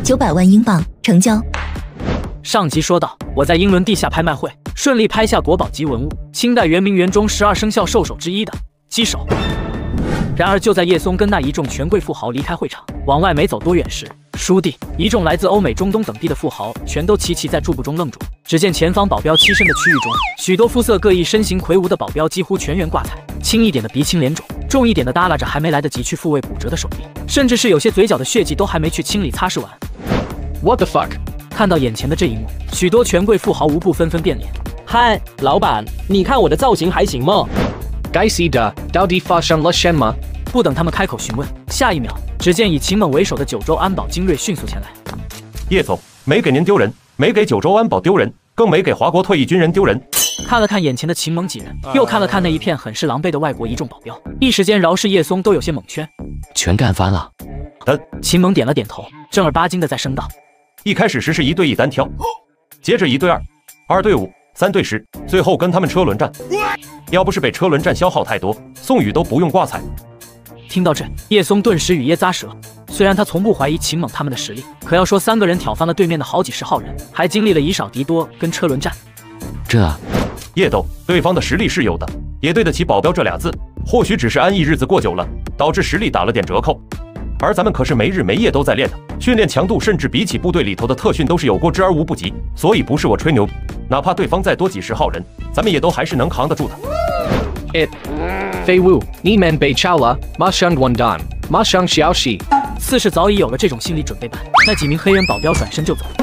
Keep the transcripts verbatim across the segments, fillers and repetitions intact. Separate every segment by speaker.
Speaker 1: 九百万英镑，成交。
Speaker 2: 上集说到，我在英伦地下拍卖会顺利拍下国宝级文物，清代圆明园中十二生肖兽首之一的鸡首。然而，就在叶松跟那一众权贵富豪离开会场，往外没走多远时，书弟，一众来自欧美、中东等地的富豪全都齐齐在驻步中愣住。只见前方保镖栖身的区域中，许多肤色各异、身形魁梧的保镖几乎全员挂彩，轻一点的鼻青脸肿，重一点的耷拉着还没来得及去复位骨折的手臂，甚至是有些嘴角的血迹都还没去清理擦拭完。
Speaker 3: What the fuck！
Speaker 2: 看到眼前的这一幕，许多权贵富豪无不纷纷变脸。
Speaker 4: 嗨，老板，你看我的造型还行吗？
Speaker 3: 该死的，到底发生了什么？
Speaker 2: 不等他们开口询问，下一秒，只见以秦猛为首的九州安保精锐迅速前来。
Speaker 5: 叶总，没给您丢人，没给九州安保丢人，更没给华国退役军人丢人。
Speaker 2: 看了看眼前的秦猛几人，又看了看那一片很是狼狈的外国一众保镖，一时间饶是叶松都有些蒙圈。
Speaker 6: 全干翻了。
Speaker 5: 嗯，
Speaker 2: 秦猛点了点头，正儿八经的在声道：
Speaker 5: 一开始时是一对一单挑，接着一对二，二对五，三对十，最后跟他们车轮战。要不是被车轮战消耗太多，宋宇都不用挂彩。
Speaker 2: 听到这，叶松顿时语噎咂舌。虽然他从不怀疑秦猛他们的实力，可要说三个人挑翻了对面的好几十号人，还经历了以少敌多跟车轮战，
Speaker 6: 这
Speaker 5: 叶斗，对方的实力是有的，也对得起保镖这俩字。或许只是安逸日子过久了，导致实力打了点折扣。而咱们可是没日没夜都在练的，训练强度甚至比起部队里头的特训都是有过之而无不及。所以不是我吹牛，哪怕对方再多几十号人，咱们也都还是能扛得住的。
Speaker 3: It， 废物，你们被炒了，马上完蛋，马上消息。
Speaker 2: 似是早已有了这种心理准备般，那几名黑人保镖转身就走。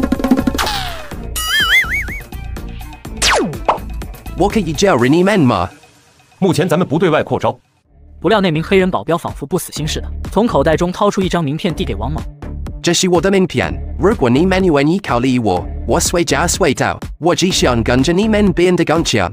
Speaker 7: 我可以叫你们吗？
Speaker 5: 目前咱们不对外扩招。
Speaker 2: 不料那名黑人保镖仿佛不死心似的，从口袋中掏出一张名片递给王猛。
Speaker 7: 这是我的名片，如果你们愿意考虑我，我随叫随到，我只想跟着你们变得更强。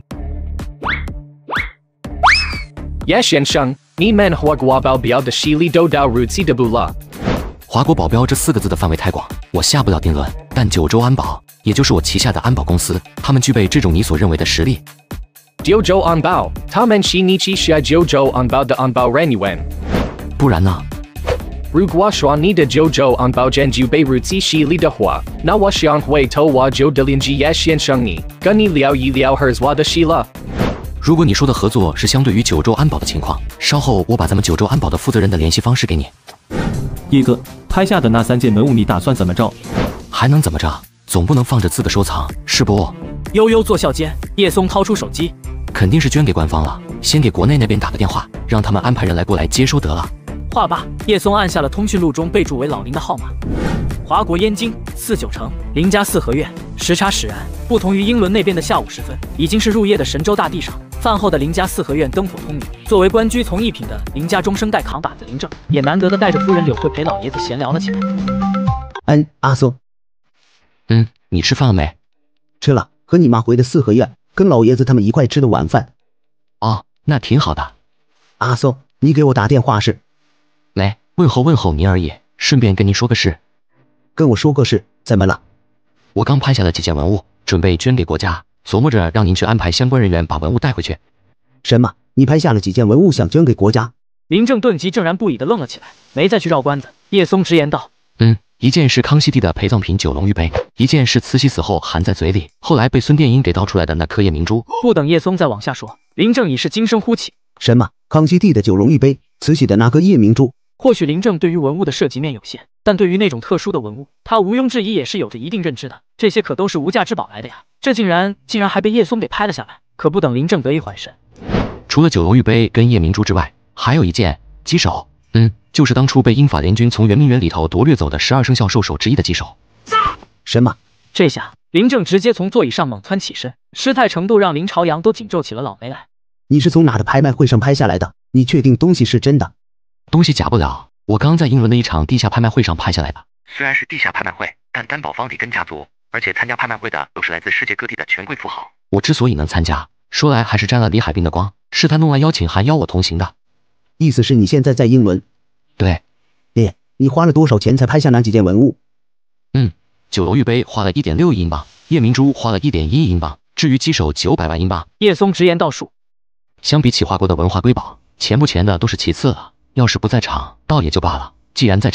Speaker 3: 叶先生，你们华国保镖的实力都到如此地步了。
Speaker 6: 华国保镖这四个字的范围太广，我下不了定论。但九州安保，也就是我旗下的安保公司，他们具备这种你所认为的实力。
Speaker 3: 九州安保，他们是你旗下九州安保的安保人员。
Speaker 6: 不然呢？
Speaker 3: 如果说你的九州安保真具备如此实力的话，那我想回头我就得联系叶先生你，跟你聊一聊合作的事了。
Speaker 6: 如果你说的合作是相对于九州安保的情况，稍后我把咱们九州安保的负责人的联系方式给你。
Speaker 8: 叶哥，拍下的那三件文物你打算怎么着？
Speaker 6: 还能怎么着？总不能放着自个收藏，是不？
Speaker 2: 悠悠作笑间，叶松掏出手机，
Speaker 6: 肯定是捐给官方了。先给国内那边打个电话，让他们安排人来过来接收得了。
Speaker 2: 话罢，叶松按下了通讯录中备注为老林的号码。华国燕京四九城林家四合院，时差使然，不同于英伦那边的下午时分，已经是入夜的神州大地上。饭后的林家四合院灯火通明，作为官居从一品的林家中生代扛把子林正，也难得的带着夫人柳慧陪老爷子闲聊了起来。
Speaker 9: 嗯，阿松，
Speaker 6: 嗯，你吃饭了没？
Speaker 9: 吃了，和你妈回的四合院，跟老爷子他们一块吃的晚饭。
Speaker 6: 哦，那挺好的。
Speaker 9: 阿松，你给我打电话是？
Speaker 6: 来问候问候您而已，顺便跟您说个事。
Speaker 9: 跟我说个事，怎么了？
Speaker 6: 我刚拍下了几件文物，准备捐给国家，琢磨着让您去安排相关人员把文物带回去。
Speaker 9: 什么？你拍下了几件文物想捐给国家？
Speaker 2: 林正顿即正然不已地愣了起来，没再去绕关子。叶松直言道：
Speaker 6: 嗯，一件是康熙帝的陪葬品九龙玉杯，一件是慈禧死后含在嘴里，后来被孙殿英给倒出来的那颗夜明珠。
Speaker 2: 不等叶松再往下说，林正已是惊声呼起。
Speaker 9: 什么？康熙帝的九龙玉杯，慈禧的那颗夜明珠？
Speaker 2: 或许林正对于文物的涉及面有限，但对于那种特殊的文物，他毋庸置疑也是有着一定认知的。这些可都是无价之宝来的呀！这竟然竟然还被叶松给拍了下来。可不等林正得一缓神，
Speaker 6: 除了九龙玉杯跟夜明珠之外，还有一件鸡首。嗯，就是当初被英法联军从圆明园里头夺掠走的十二生肖兽首之一的鸡首。
Speaker 9: 什么？
Speaker 2: 这下林正直接从座椅上猛窜起身，失态程度让林朝阳都紧皱起了老眉来。
Speaker 9: 你是从哪的拍卖会上拍下来的？你确定东西是真的？
Speaker 6: 东西假不了，我刚在英伦的一场地下拍卖会上拍下来的。虽然是地下拍卖会，但担保方里根家族，而且参加拍卖会的都是来自世界各地的权贵富豪。我之所以能参加，说来还是沾了李海滨的光，是他弄来邀请函邀我同行的。
Speaker 9: 意思是你现在在英伦？
Speaker 6: 对。
Speaker 9: 爹，你花了多少钱才拍下那几件文物？
Speaker 6: 嗯，九楼玉杯花了 一点六亿英镑，夜明珠花了 一点一亿英镑，至于鸡首九百万英镑。
Speaker 2: 叶松直言道数。
Speaker 6: 相比起华国的文化瑰宝，钱不钱的都是其次了。要是不在场，倒也就罢了；既然在场，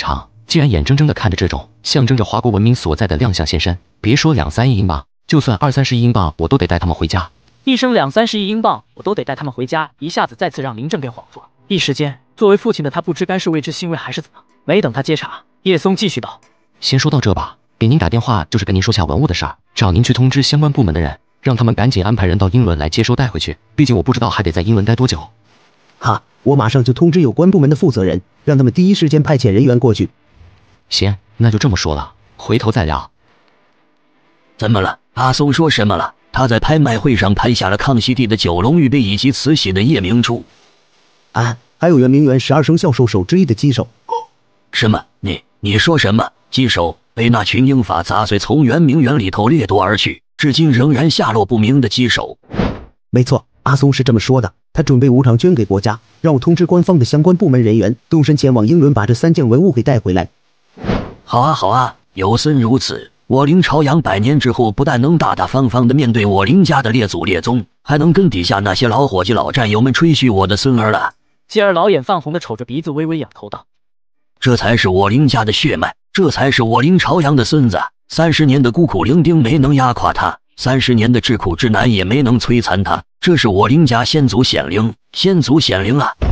Speaker 6: 既然眼睁睁地看着这种象征着华国文明所在的亮相现身，别说两三亿英镑，就算二三十亿英镑，我都得带他们回家。
Speaker 2: 一声两三十亿英镑，我都得带他们回家，一下子再次让林正给恍住了。一时间，作为父亲的他不知该是为之欣慰还是怎么。没等他接茬，叶松继续道：“
Speaker 6: 先说到这吧，给您打电话就是跟您说下文物的事儿，找您去通知相关部门的人，让他们赶紧安排人到英伦来接收带回去。毕竟我不知道还得在英伦待多久。”
Speaker 9: 哈，我马上就通知有关部门的负责人，让他们第一时间派遣人员过去。
Speaker 6: 行，那就这么说了，回头再聊。
Speaker 10: 怎么了？阿松说什么了？他在拍卖会上拍下了康熙帝的九龙玉璧以及慈禧的夜明珠。
Speaker 9: 啊，还有圆明园十二生肖兽首之一的鸡首。
Speaker 10: 什么？你你说什么？鸡首被那群英法杂碎从圆明园里头掠夺而去，至今仍然下落不明的鸡首。
Speaker 9: 没错，阿松是这么说的。他准备无偿捐给国家，让我通知官方的相关部门人员动身前往英伦，把这三件文物给带回来。
Speaker 10: 好啊，好啊，有孙如此，我林朝阳百年之后，不但能大大方方地面对我林家的列祖列宗，还能跟底下那些老伙计、老战友们吹嘘我的孙儿了。
Speaker 2: 继而老眼泛红的瞅着鼻子，微微仰头道：“
Speaker 10: 这才是我林家的血脉，这才是我林朝阳的孙子。三十年的孤苦伶仃没能压垮他，三十年的至苦至难也没能摧残他。这是我林家先祖显灵，先祖显灵啊！”